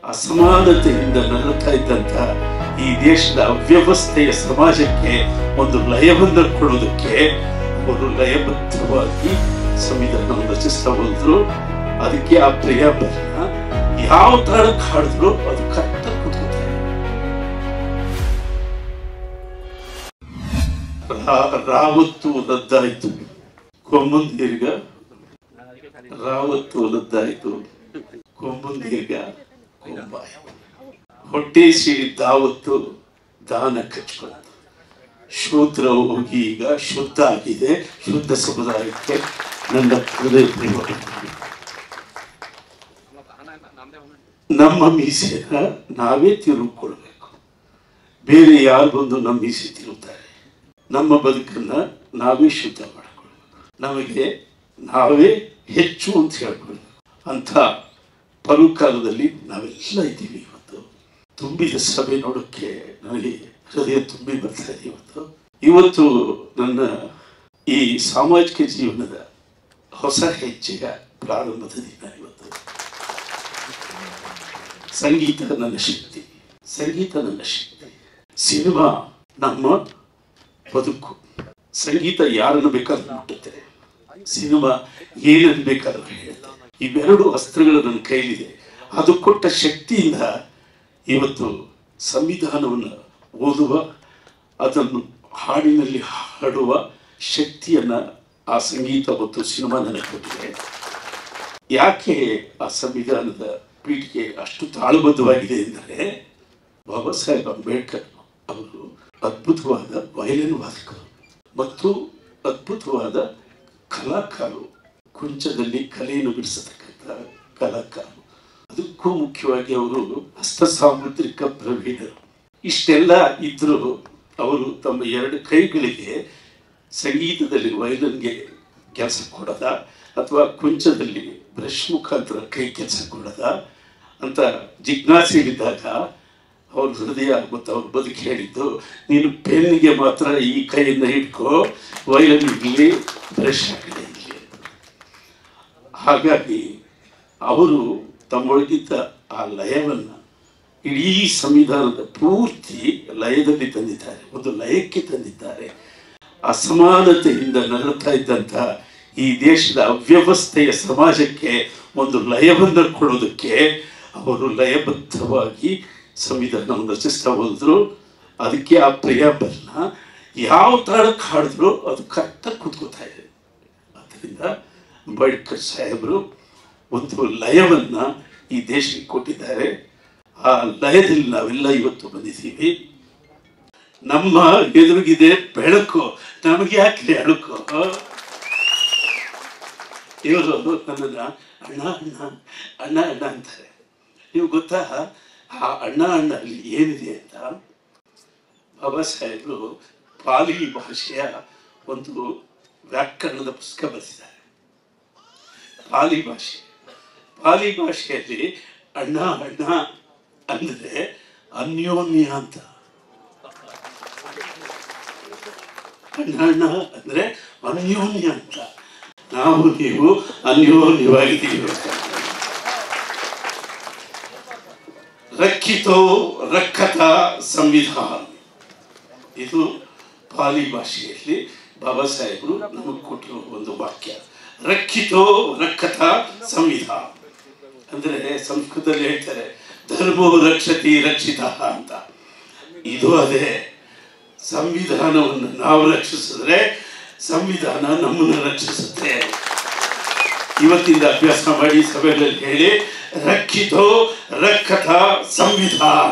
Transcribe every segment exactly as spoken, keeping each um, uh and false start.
ಅಸಮಾನತೆಯಿಂದ ನರಳುತ್ತಾ ಇದ್ದಂತ ಈ ದೇಶದ ಅವ್ಯವಸ್ಥೆಯ ಸಮಾಜಕ್ಕೆ ಒಂದು ಲಯವನ್ನು ಕೊಡೋದಕ್ಕೆ ಅವರು ಲಯಬದ್ಧವಾಗಿ ಸಂವಿಧಾನವನ್ನು ರಚಿಸ್ತಾ ಬಂದ್ರು. ಅದಕ್ಕೆ ಆ ಪ್ರಿಯಾಂಬಲ್ನ ಯಾವ ತಾಳಕ್ಕೆ ಹಾಡಿದ್ರು ಅದು ಕರೆಕ್ಟಾಗಿ ಕೂತ್ಕೊತಾರೆ. ರಾವತ್ತು ರದ್ದಾಯಿತು, ಕೊಂಬುಂದೀರ್ಘ ರಾವತ್ತು ರದ್ದಾಯಿತು, ಕೊಂಬುಂದೀರ್ಘ ಕೊಂಬಾಯ. ಹೊಟ್ಟೆ ಸೇರಿ ದಾವತ್ತು ದಾನ ಕಚ್ಕೊಂಡು ಶೂದ್ರ ಹೋಗಿ ಈಗ ಶುದ್ಧ ಆಗಿದೆ. ಶುದ್ಧ ಸಮುದಾಯಕ್ಕೆ ನನ್ನ ಹೃದಯ. ನಮ್ಮ ಮೀಸೆನ ನಾವೇ ತಿರುಗಿಕೊಳ್ಬೇಕು. ಬೇರೆ ಯಾರು ಬಂದು ನಮ್ಮ ಮೀಸೆ ತಿರುಗುತ್ತಾರೆ? ನಮ್ಮ ಬದುಕನ್ನ ನಾವೇ ಶುದ್ಧ ಮಾಡಿಕೊಳ್ಬೇಕು. ನಮಗೆ ನಾವೇ ಹೆಚ್ಚು ಅಂತ ಹೇಳ್ಕೊಳ್ಬೇಕು. ಅಂಥ ಪರುಕಾಲದಲ್ಲಿ ನಾವೆಲ್ಲ ಇದ್ದೀವಿ. ಇವತ್ತು ತುಂಬಿದ ಸಭೆ ನೋಡೋಕ್ಕೆ ನನಗೆ ಹೃದಯ ತುಂಬಿ ಬರ್ತಾ ಇದೆ. ಇವತ್ತು ಇವತ್ತು ನನ್ನ ಈ ಸಾಮಾಜಿಕ ಜೀವನದ ಹೊಸ ಹೆಜ್ಜೆಯ ಪ್ರಾರಂಭದ ದಿನ. ಇವತ್ತು ಸಂಗೀತ ನನ್ನ ಶಕ್ತಿ, ಸಂಗೀತ ನನ್ನ ಶಕ್ತಿ. ಸಿನಿಮಾ ನಮ್ಮ ಬದುಕು. ಸಂಗೀತ ಯಾರನ್ನು ಬೇಕಾದ್ರೂ ಮುಟ್ಟುತ್ತೆ, ಸಿನಿಮಾ ಏನನ್ನು ಬೇಕಾದ್ರೂ ಹೇಳುತ್ತೆ. ಇವೆರಡು ಅಸ್ತ್ರಗಳು ನನ್ನ ಕೈಲಿದೆ. ಅದು ಕೊಟ್ಟ ಶಕ್ತಿಯಿಂದ ಇವತ್ತು ಸಂವಿಧಾನವನ್ನು ಓದುವ, ಅದನ್ನು ಹಾಡಿನಲ್ಲಿ ಹಾಡುವ ಶಕ್ತಿಯನ್ನ ಆ ಸಂಗೀತ ಮತ್ತು ಸಿನಿಮಾ ನನಗೆ ಕೊಟ್ಟಿದೆ. ಯಾಕೆ ಆ ಸಂವಿಧಾನದ ಪೀಠಿಗೆ ಅಷ್ಟು ತಾಳಬದ್ಧವಾಗಿದೆ ಎಂದರೆ, ಬಾಬಾ ಸಾಹೇಬ್ ಅಂಬೇಡ್ಕರ್ ಅವರು ಅದ್ಭುತವಾದ ವಯಲಿನ್ ವಾದಕರು ಮತ್ತು ಅದ್ಭುತವಾದ ಕಲಾಕಾರರು. ಕುಂಚದಲ್ಲಿ ಕಲೆಯನ್ನು ಬಿಡಿಸತಕ್ಕಂಥ ಕಲಾಕಾರರು. ಅದಕ್ಕೂ ಮುಖ್ಯವಾಗಿ ಅವರು ಹಸ್ತ ಸಾಮುದ್ರಿಕ ಪ್ರವೀಣರು. ಇಷ್ಟೆಲ್ಲ ಇದ್ರೂ ಅವರು ತಮ್ಮ ಎರಡು ಕೈಗಳಿಗೆ ಸಂಗೀತದಲ್ಲಿ ವಯಲಿನ್ಗೆ ಕೆಲಸ ಕೊಡದ ಅಥವಾ ಕುಂಚದಲ್ಲಿ ಬ್ರಷ್ ಮುಖಾಂತರ ಕೈ ಕೆಲಸ ಕೊಡದ ಅಂತ ಜಿಜ್ಞಾಸೆಯಿದ್ದಾಗ ಅವ್ರ ಹೃದಯ ಮತ್ತು ಅವ್ರ ಬದುಕು ಹೇಳಿದ್ದು, ನೀನು ಪೆನ್ನಿಗೆ ಮಾತ್ರ ಈ ಕೈಯನ್ನು ಇಟ್ಕೋ, ವಯಲಿನ್ ಇಲ್ಲಿ, ಬ್ರಷ್ ಹಾಕಡೆ ಇಲ್ಲಿ. ಹಾಗಾಗಿ ಅವರು ತಮ್ಮೊಳಗಿದ್ದ ಆ ಲಯವನ್ನು ಇಡೀ ಸಂವಿಧಾನದ ಪೂರ್ತಿ ಲಯದಲ್ಲಿ ತಂದಿದ್ದಾರೆ, ಒಂದು ಲಯಕ್ಕೆ ತಂದಿದ್ದಾರೆ. ಅಸಮಾನತೆಯಿಂದ ನರಳುತ್ತಾ ಇದ್ದಂಥ ಈ ದೇಶದ ಅವ್ಯವಸ್ಥೆಯ ಸಮಾಜಕ್ಕೆ ಒಂದು ಲಯವನ್ನು ಕೊಡೋದಕ್ಕೆ ಅವರು ಲಯಬದ್ಧವಾಗಿ ಸಂವಿಧಾನವನ್ನು ರಚಿಸ್ತಾ ಬಂದ್ರು. ಅದಕ್ಕೆ ಆ ಪ್ರಿಯಾಂಬಲ್ನ ಯಾವ ತಾಳಕ್ಕೆ ಹಾಡಿದ್ರು ಅದು ಕರೆಕ್ಟಾಗಿ ಕೂತ್ಕೋತಾ ಇದೆ. ಆದ್ದರಿಂದ ಅಂಬೇಡ್ಕರ್ ಸಾಹೇಬರು ಒಂದು ಲಯವನ್ನ ಈ ದೇಶಕ್ಕೆ ಕೊಟ್ಟಿದ್ದಾರೆ. ಆ ಲಯದಲ್ಲಿ ನಾವೆಲ್ಲ ಇವತ್ತು ಬಂದಿದ್ದೀವಿ. ನಮ್ಮ ಎದುರಿಗಿದೆ ಬೆಳಕು, ನಮಗೆ ಯಾಕೆ ಅಳುಕು? ಇವರು ನನ್ನನ್ನ ಅಣ್ಣ ಅಣ್ಣ ಅಣ್ಣ ಅಣ್ಣ ಅಂತಾರೆ. ನೀವು ಗೊತ್ತಾ ಆ ಅಣ್ಣ ಅಣ್ಣ ಅಲ್ಲಿ ಏನಿದೆ ಅಂತ? ಬಾಬಾ ಸಾಹೇಬರು ಪಾಲಿ ಭಾಷೆಯ ಒಂದು ವ್ಯಾಕರಣದ ಪುಸ್ತಕ ಬರೆದಿದ್ದಾರೆ. ಪಾಲಿ ಭಾಷೆ ಪಾಲಿ ಭಾಷೆಯಲ್ಲಿ ಅಣ್ಣ ಅಣ್ಣ ಅಂದ್ರೆ ಅನ್ಯೋನ್ಯ ಅಂತ. ಅಣ್ಣ ಅಣ್ಣ ಅಂದ್ರೆ ಅನ್ಯೋನ್ಯ ಅಂತ. ನಾವು ನೀವು ಅನ್ಯೋನ್ಯವಾಗಿದ್ದೀವಿ. ರಕ್ಷಿತೋ ರಕ್ಷತ ಸಂವಿಧಾನ, ಇದು ಪಾಲಿ ಭಾಷೆಯಲ್ಲಿ ಬಾಬಾ ಸಾಹೇಬರು ನಮಗೆ ಕೊಟ್ಟಿರುವ ಒಂದು ವಾಕ್ಯ. ರಕ್ಷಿತೋ ರಕ್ಷತ ಸಂವಿಧಾನ ಅಂದ್ರೆ ಸಂಸ್ಕೃತದಲ್ಲಿ ಹೇಳ್ತಾರೆ ಧರ್ಮೋ ರಕ್ಷತಿ ರಕ್ಷಿತ ಅಂತ. ಇದು ಅದೇ. ಸಂವಿಧಾನವನ್ನು ನಾವು ರಕ್ಷಿಸಿದ್ರೆ ಸಂವಿಧಾನ ನಮ್ಮನ್ನು ರಕ್ಷಿಸುತ್ತೆ. ಇವತ್ತಿಂದ ಅಭ್ಯಾಸ ಮಾಡಿ, ಸಭೆಗಳಲ್ಲಿ ಹೇಳಿ, ರಕ್ಷಿತೋ ರಕ್ಷತ ಸಂವಿಧಾನ.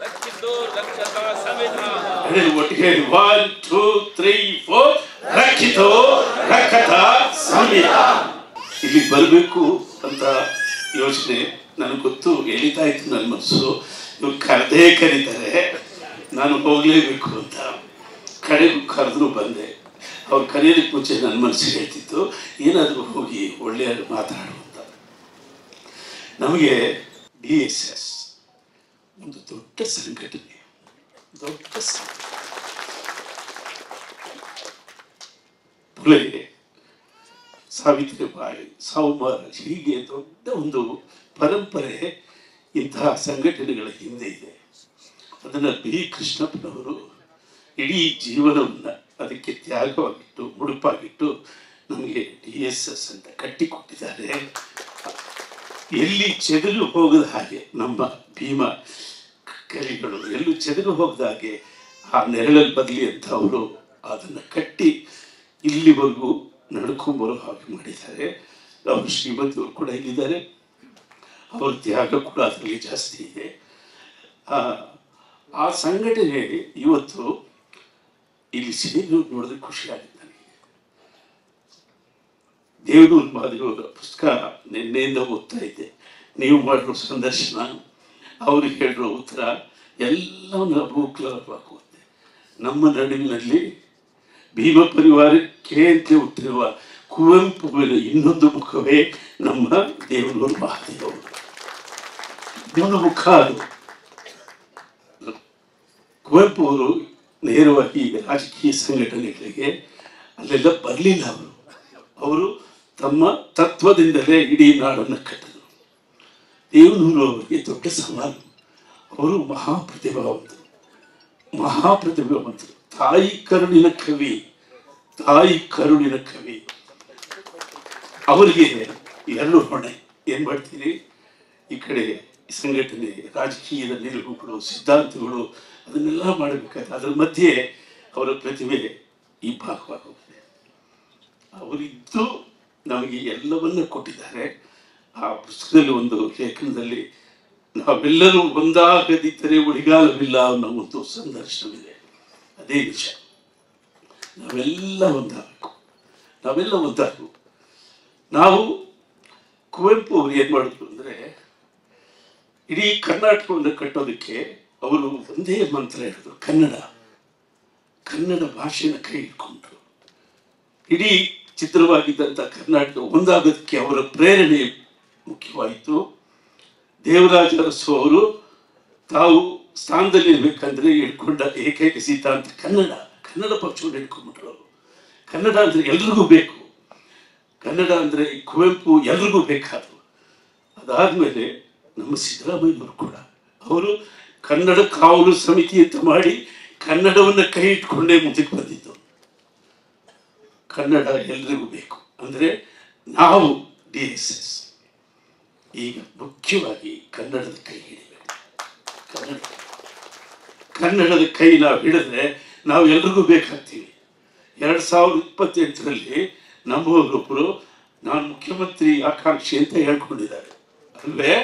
ಒಟ್ಟಿಗೆ ಒನ್ ಟೂ ತ್ರೀ ಫೋರ್. ರಕ್ಷಿತೋ ರಕ್ಷತ ಸಂವಿಧಾನ. ಇಲ್ಲಿ ಬರಬೇಕು ಅಂತ ಯೋಚನೆ ನನಗೆ ಗೊತ್ತು, ಎಳಿತಾ ಇತ್ತು ನನ್ನ ಮನಸ್ಸು. ಇವ್ರು ಕರೆದೇ ಕರೀತಾರೆ, ನಾನು ಹೋಗ್ಲೇಬೇಕು ಅಂತ. ಕಡೆಗೂ ಕರೆದ್ರು ಬಂದೆ. ಅವ್ರು ಕರೆಯೋದಕ್ಕೆ ಮುಂಚೆ ನನ್ನ ಮನಸ್ಸಿಗೆ ಹೇಳ್ತಿತ್ತು, ಏನಾದರೂ ಹೋಗಿ ಒಳ್ಳೆಯ ಮಾತಾಡು ಅಂತ. ನಮಗೆ ಡಿ ಎಸ್ ಎಸ್ ಒಂದು ದೊಡ್ಡ ಸಂಘಟನೆ, ದೊಡ್ಡ ಪುಲೆ, ಸಾವಿತ್ರಿಬಾಯಿ, ಸಾವುಮಾರ, ಹೀಗೆ ದೊಡ್ಡ ಒಂದು ಪರಂಪರೆ ಇಂತಹ ಸಂಘಟನೆಗಳ ಹಿಂದೆ ಇದೆ. ಅದನ್ನು ಬಿ ಕೃಷ್ಣಪ್ಪನವರು ಇಡೀ ಜೀವನವನ್ನು ಅದಕ್ಕೆ ತ್ಯಾಗವಾಗಿಟ್ಟು ಮುಡುಪಾಗಿಟ್ಟು ನಮಗೆ ಡಿ ಎಸ್ ಎಸ್ ಅಂತ ಕಟ್ಟಿಕೊಟ್ಟಿದ್ದಾರೆ. ಎಲ್ಲಿ ಚೆದರು ಹೋಗದ ಹಾಗೆ ನಮ್ಮ ಭೀಮಾ ಕಲಿಗಳು ಎಲ್ಲೂ ಚೆದರು ಹೋಗದ ಹಾಗೆ ಆ ನೆರಳಲ್ಲಿ ಬದಲಿ ಅಂತ ಅವರು ಅದನ್ನು ಕಟ್ಟಿ ಇಲ್ಲಿವರೆಗೂ ನಡ್ಕೊಂಬರೋ ಹಾಗೆ ಮಾಡಿದ್ದಾರೆ. ಅವರು ಶ್ರೀಮಂತರು ಕೂಡ ಇಲ್ಲಿದ್ದಾರೆ, ಅವ್ರ ತ್ಯಾಗ ಕೂಡ ಅದರಲ್ಲಿ ಜಾಸ್ತಿ ಇದೆ. ಆ ಸಂಘಟನೆ ಇವತ್ತು ಇಲ್ಲಿ ಸೇರಿ ನೋಡಿದ್ರೆ ಖುಷಿ ಆಗಿದೆ ನನಗೆ. ದೇವನೂರು ಮಾದೇವರ ಪುಸ್ತಕ ನಿನ್ನೆಯಿಂದ ಓದ್ತಾ ಇದ್ದೆ. ನೀವು ಮಾಡಿರೋ ಸಂದರ್ಶನ, ಅವ್ರಿಗೆ ಹೇಳಿರೋ ಉತ್ತರ ಎಲ್ಲವನ್ನ ಅಭೂಕ್ಲವಾಗುತ್ತೆ. ನಮ್ಮ ನಡುವಿನಲ್ಲಿ ಭೀಮ ಪರಿವಾರಕ್ಕೆ ಅಂತ ಹುಟ್ಟಿರುವ ಕುವೆಂಪುವಿನ ಇನ್ನೊಂದು ಮುಖವೇ ನಮ್ಮ ದೇವನೂರು ಮಹಾದೇವರು. ಇನ್ನೊಂದು ಮುಖ ಅದು. ಕುವೆಂಪು ಅವರು ನೇರವಾಗಿ ರಾಜಕೀಯ ಸಂಘಟನೆಗಳಿಗೆ ಅಲ್ಲೆಲ್ಲ ಬರಲಿಲ್ಲ. ಅವರು ಅವರು ತಮ್ಮ ತತ್ವದಿಂದಲೇ ಇಡೀ ನಾಡನ್ನು ಕಟ್ಟಿದರು. ದೇವನೂರು ಅವರಿಗೆ ದೊಡ್ಡ ಸವಾಲು. ಅವರು ಮಹಾಪ್ರತಿಭಾವಂತರು ಮಹಾಪ್ರತಿಭಾವಂತರು ತಾಯಿ ಕರುಣಿನ ಕವಿ ತಾಯಿ ಕರುಣಿನ ಕವಿ ಅವರಿಗೆ ಎರಡು ಹೊಣೆ. ಏನ್ ಮಾಡ್ತೀರಿ, ಈ ಕಡೆ ಸಂಘಟನೆ, ರಾಜಕೀಯದ ನಿಲುವುಗಳು, ಸಿದ್ಧಾಂತಗಳು, ಅದನ್ನೆಲ್ಲ ಮಾಡಬೇಕಾದ್ರೆ ಅದರ ಮಧ್ಯೆ ಅವರ ಪ್ರತಿಭೆ ಈ ಭಾಗವಾಗುತ್ತೆ. ಅವರಿದ್ದು ನಮಗೆ ಎಲ್ಲವನ್ನ ಕೊಟ್ಟಿದ್ದಾರೆ. ಆ ಪುಸ್ತಕದಲ್ಲಿ ಒಂದು ಲೇಖನದಲ್ಲಿ ನಾವೆಲ್ಲರೂ ಒಂದಾಗದಿದ್ದರೆ ಉಳಿಗಾಲವಿಲ್ಲ ಅನ್ನೋ ಒಂದು ಸಂದರ್ಶನವಿದೆ. ಅದೇ ನಿಜ. ನಾವೆಲ್ಲ ಒಂದಾಗಬೇಕು, ನಾವೆಲ್ಲ ಒಂದಾಗಬೇಕು. ನಾವು ಕುವೆಂಪು ಅವರು ಏನ್ ಮಾಡಿದ್ರು ಅಂದ್ರೆ, ಇಡೀ ಕರ್ನಾಟಕವನ್ನು ಕಟ್ಟೋದಕ್ಕೆ ಅವರು ಒಂದೇ ಮಂತ್ರ ಹೇಳಿದ್ರು, ಕನ್ನಡ ಕನ್ನಡ ಭಾಷೆನ ಕೈ ಇಟ್ಕೊಂಡ್ರು. ಇಡೀ ಚಿತ್ರವಾಗಿದ್ದಂಥ ಕರ್ನಾಟಕ ಒಂದಾಗೋದಕ್ಕೆ ಅವರ ಪ್ರೇರಣೆ ಮುಖ್ಯವಾಯಿತು. ದೇವರಾಜ ಅರಸು ಅವರು ತಾವು ಸ್ಥಾನದಲ್ಲಿ ಇರ್ಬೇಕಂದ್ರೆ ಇಟ್ಕೊಂಡ ಏಕೈಕ ಸಿದ್ಧಾಂತ ಕನ್ನಡ. ಕನ್ನಡ ಪಕ್ಷವನ್ನು ಇಟ್ಕೊಂಡ್ಬಿಟ್ರು ಅವರು. ಕನ್ನಡ ಅಂದ್ರೆ ಎಲ್ರಿಗೂ ಬೇಕು, ಕನ್ನಡ ಅಂದ್ರೆ ಕುವೆಂಪು ಎಲ್ರಿಗೂ ಬೇಕಾದ್ರು. ಅದಾದ್ಮೇಲೆ ನಮ್ಮ ಸಿದ್ದರಾಮಯ್ಯವರು ಕೂಡ ಅವರು ಕನ್ನಡ ಕಾವಲು ಸಮಿತಿ ಅಂತ ಮಾಡಿ ಕನ್ನಡವನ್ನು ಕೈ ಇಟ್ಕೊಂಡೇ ಮುಂದಕ್ಕೆ ಬಂದಿದ್ದು. ಕನ್ನಡ ಎಲ್ರಿಗೂ ಬೇಕು ಅಂದ್ರೆ ನಾವು ಡಿ ಎಸ್ ಎಸ್ ಈಗ ಮುಖ್ಯವಾಗಿ ಕನ್ನಡದ ಕೈ ಹಿಡಿಬೇಕು. ಕನ್ನಡ ಕನ್ನಡದ ಕೈ ನಾವು ಹಿಡಿದ್ರೆ ನಾವು ಎಲ್ರಿಗೂ ಬೇಕಾಗ್ತೀವಿ. ಎರಡ್ ಸಾವಿರದ ಇಪ್ಪತ್ತೆಂಟರಲ್ಲಿ ನಮ್ಮೊಬ್ಬರು ನಾನು ಮುಖ್ಯಮಂತ್ರಿ ಆಕಾಂಕ್ಷಿ ಅಂತ ಹೇಳ್ಕೊಂಡಿದ್ದಾರೆ ಅಲ್ವೇ.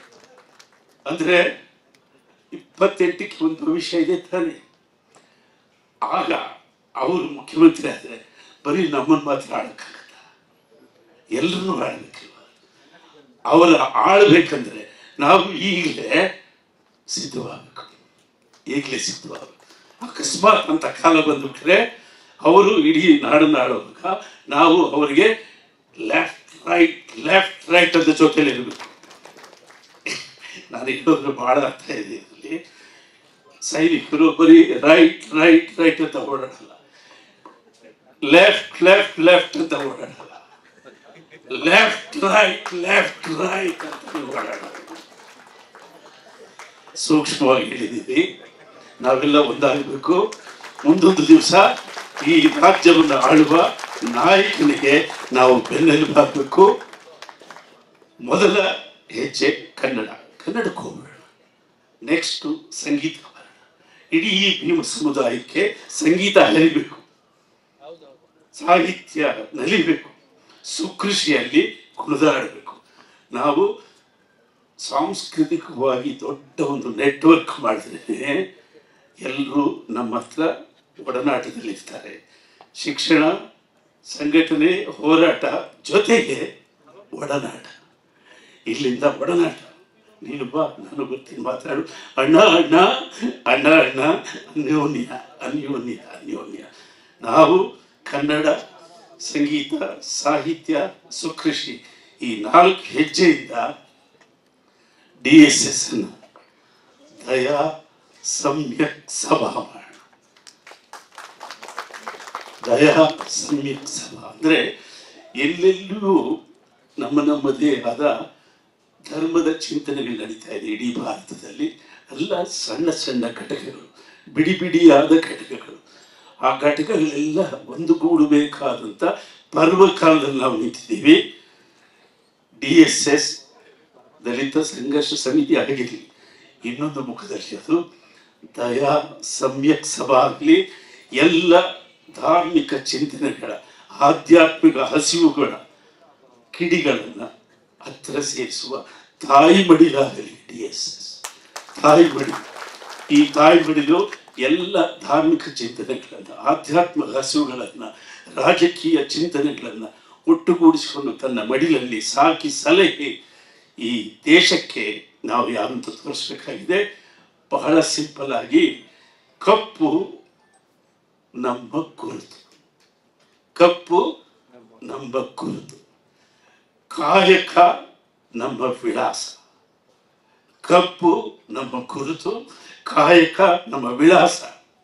ಅಂದ್ರೆ ಇಪ್ಪತ್ತೆಂಟಕ್ಕೆ ಒಂದು ಭವಿಷ್ಯ ಇದೆ ತಾನೆ. ಆಗ ಅವರು ಮುಖ್ಯಮಂತ್ರಿ ಆದ್ರೆ ಬರೀ ನಮ್ಮನ್ನು ಮಾತ್ರ ಆಳಕ್ಕಾಗತ್ತ, ಎಲ್ಲರನ್ನೂ ಆಳ್ಬೇಕಿಲ್ವ. ಅವರ ಆಳ್ಬೇಕಂದ್ರೆ ನಾವು ಈಗಲೇ ಸಿದ್ಧವಾಗಬೇಕು, ಈಗಲೇ ಸಿದ್ಧವಾಗಬೇಕು. ಅಕಸ್ಮಾತ್ ಅಂತ ಕಾಲ ಬಂದ್ಬಿಟ್ರೆ ಅವರು ಇಡೀ ನಾಡನ್ನು ಆಳುವಾಗ ನಾವು ಅವರಿಗೆ ಲೆಫ್ಟ್ ರೈಟ್ ಲೆಫ್ಟ್ ರೈಟ್ ಅಂತ ಜೊತೆಲಿ ಇರಬೇಕು. ನಾನು ಹೇಳೋದ್ರೆ ಬಹಳ ಅರ್ಥ ಇದೆ ಇದರಲ್ಲಿ. ಸೈನಿಕರು ಬರೀ ರೈಟ್ ರೈಟ್ ರೈಟ್ ಅಂತ ಓಡಾಡಲ್ಲ, ಲೆಫ್ಟ್ ಲೆಫ್ಟ್ ಲೆಫ್ಟ್ ಅಂತ ಓಡಾಡಲ್ಲ, ಲೆಫ್ಟ್ ರೈಟ್ ಲೆಫ್ಟ್ ರೈಟ್ ಅಂತ ಓಡಾಡಲ್ಲ. ಸೂಕ್ಷ್ಮವಾಗಿ ಹೇಳಿದ್ದೀವಿ. ನಾವೆಲ್ಲ ಒಂದಾಗಬೇಕು. ಮುಂದೊಂದು ದಿವಸ ಈ ರಾಜ್ಯವನ್ನು ಆಳುವ ನಾಯಕನಿಗೆ ನಾವು ಬೆನ್ನೆಲುಬಾಗಬೇಕು. ಮೊದಲ ಹೆಜ್ಜೆ ಕನ್ನಡ. ಕನ್ನಡಕ್ಕೆ ಹೋಗೋಣ. ನೆಕ್ಸ್ಟು ಸಂಗೀತ ಬರೋಣ. ಇಡೀ ಭೀಮ ಸಮುದಾಯಕ್ಕೆ ಸಂಗೀತ ಹರಿಬೇಕು, ಸಾಹಿತ್ಯ ನಲಿಬೇಕು, ಸುಕೃಷಿಯಲ್ಲಿ ಕುಣಿದಾಡಬೇಕು. ನಾವು ಸಾಂಸ್ಕೃತಿಕವಾಗಿ ದೊಡ್ಡ ಒಂದು ನೆಟ್ವರ್ಕ್ ಮಾಡಿದ್ರೆ ಎಲ್ಲರೂ ನಮ್ಮ ಹತ್ರ ಒಡನಾಟದಲ್ಲಿರ್ತಾರೆ. ಶಿಕ್ಷಣ, ಸಂಘಟನೆ, ಹೋರಾಟ ಜೊತೆಗೆ ಒಡನಾಟ. ಇಲ್ಲಿಂದ ಒಡನಾಟ. ನೀನು ಬಾ, ನಾನು ಬರ್ತೀನಿ, ಮಾತಾಡು, ಅಣ್ಣ ಅಣ್ಣ ಅಣ್ಣ ಅಣ್ಣ, ಅನ್ಯೋನ್ಯ ಅನ್ಯೋನ್ಯ ಅನ್ಯೋನ್ಯ. ನಾವು ಕನ್ನಡ, ಸಂಗೀತ, ಸಾಹಿತ್ಯ, ಸುಕೃಷಿ ಈ ನಾಲ್ಕು ಹೆಜ್ಜೆಯಿಂದ ಡಿ ಎಸ್ ಎಸ್ ಅನ್ನು ದಯಾ ಸಮ್ಯಕ್ ಸಭಾ ಮಾಡೋಣ. ದಯಾ ಸಮ್ಯಕ್ ಸಭಾ ಅಂದ್ರೆ ಎಲ್ಲೆಲ್ಲೂ ನಮ್ಮ ನಮ್ಮದೇ ಆದ ಧರ್ಮದ ಚಿಂತನೆಗಳು ನಡೀತಾ ಇದೆ ಇಡೀ ಭಾರತದಲ್ಲಿ. ಎಲ್ಲ ಸಣ್ಣ ಸಣ್ಣ ಘಟಕಗಳು, ಬಿಡಿ ಬಿಡಿಯಾದ ಘಟಕಗಳು. ಆ ಘಟಕಗಳೆಲ್ಲ ಒಂದುಗೂಡಬೇಕಾದಂಥ ಪರ್ವಕಾಲದಲ್ಲಿ ನಾವು ನಿಂತಿದ್ದೀವಿ. D S S Dalit Sangharsh Samiti ಆಗಿರಲಿ, ಇನ್ನೊಂದು ಮುಖದಲ್ಲಿ ಅದು ದಯಾ ಸಮ್ಯಕ್ ಸಭಾ ಆಗಲಿ, ಎಲ್ಲ ಧಾರ್ಮಿಕ ಚಿಂತನೆಗಳ ಆಧ್ಯಾತ್ಮಿಕ ಹಸಿವುಗಳ ಕಿಡಿಗಳನ್ನು ಹತ್ತಿರ ಸೇರಿಸುವ ತಾಯಿ ಮಡಿಲಾಗಲಿ ಡಿ ಎಸ್ ಎಸ್. ತಾಯಿ ಮಡಿ, ಈ ತಾಯಿ ಮಡಿಲು ಎಲ್ಲ ಧಾರ್ಮಿಕ ಚಿಂತನೆಗಳನ್ನು, ಆಧ್ಯಾತ್ಮಿಕ ಹಸಿವುಗಳನ್ನು, ರಾಜಕೀಯ ಚಿಂತನೆಗಳನ್ನು ಒಟ್ಟುಗೂಡಿಸಿಕೊಂಡು ತನ್ನ ಮಡಿಲಲ್ಲಿ ಸಾಕಿ ಸಲಹೆ ಈ ದೇಶಕ್ಕೆ ನಾವು ಯಾರಂತ ತೋರಿಸ್ಬೇಕಾಗಿದೆ. ಬಹಳ ಸಿಂಪಲ್ ಆಗಿ, ಕಪ್ಪು ನಮ್ಮ ಗುರುತು, ಕಪ್ಪು ನಮ್ಮ ಗುರುತು, ಕಾಯಕ ನಮ್ಮ ವಿಳಾಸ. ಕಪ್ಪು ನಮ್ಮ ಗುರುತು, ಕಾಯಕ ನಮ್ಮ ವಿಳಾಸ.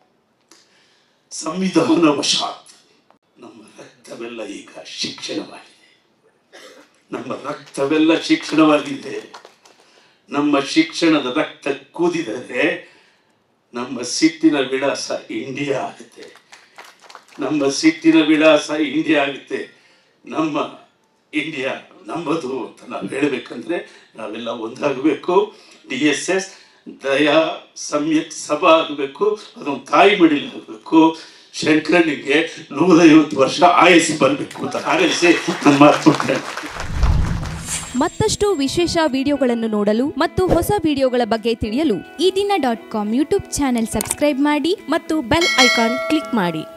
ಸಂವಿಧಾನ ವಶಾತ್ ನಮ್ಮ ರಕ್ತವೆಲ್ಲ ಈಗ ಶಿಕ್ಷಣವಾಗಿದೆ. ನಮ್ಮ ರಕ್ತವೆಲ್ಲ ಶಿಕ್ಷಣವಾಗಿದೆ. ನಮ್ಮ ಶಿಕ್ಷಣದ ರಕ್ತ ಕುದಿದರೆ ನಮ್ಮ ಸಿಟ್ಟಿನ ವಿಳಾಸ ಇಂಡಿಯಾ ಆಗುತ್ತೆ. ನಮ್ಮ ಸಿಟ್ಟಿನ ವಿಳಾಸ ಇಂಡಿಯಾ ಆಗುತ್ತೆ. ನಮ್ಮ ಇಂಡಿಯಾ ನಮ್ಮದು ಅಂತ ನಾವು ಹೇಳಬೇಕಂದ್ರೆ ನಾವೆಲ್ಲ ಒಂದಾಗಬೇಕು. D S S Daya Samyak Sabha ಆಗಬೇಕು, ಅದೊಂದು ತಾಯಿ ಮಡಿಲಾಗಬೇಕು. ಶಂಕರನಿಗೆ ನೂರೈವತ್ತು ವರ್ಷ ಆಯಸ್ಸು ಬರಬೇಕು ಅಂತ ಹಾರೈಸಿ ನನ್ನ ಮಾತು. ಮತ್ತಷ್ಟು ವಿಶೇಷ ವಿಡಿಯೋಗಳನ್ನು ನೋಡಲು ಮತ್ತು ಹೊಸ ವಿಡಿಯೋಗಳ ಬಗ್ಗೆ ತಿಳಿಯಲು ಈ ದಿನ dot com YouTube channel subscribe ಮಾಡಿ ಮತ್ತು ಬೆಲ್ ಐಕಾನ್ ಕ್ಲಿಕ್ ಮಾಡಿ.